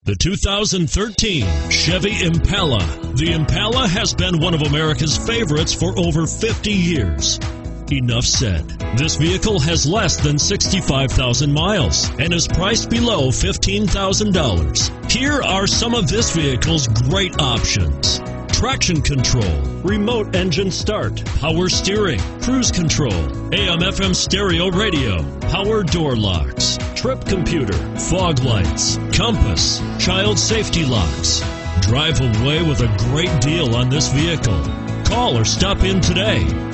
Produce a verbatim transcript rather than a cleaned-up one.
The two thousand thirteen Chevy Impala. The Impala has been one of America's favorites for over fifty years. Enough said. This vehicle has less than sixty-five thousand miles and is priced below fifteen thousand dollars. Here are some of this vehicle's great options: traction control, remote engine start, power steering, cruise control, A M F M stereo radio, power door locks, trip computer, fog lights, compass, child safety locks. Drive away with a great deal on this vehicle. Call or stop in today.